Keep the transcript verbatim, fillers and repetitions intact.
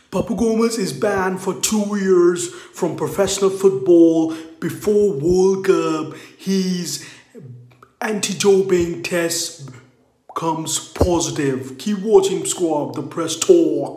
Papu Gómez is banned for two years from professional football before World Cup. His anti-doping test comes positive. Keep watching Squad, the press talk.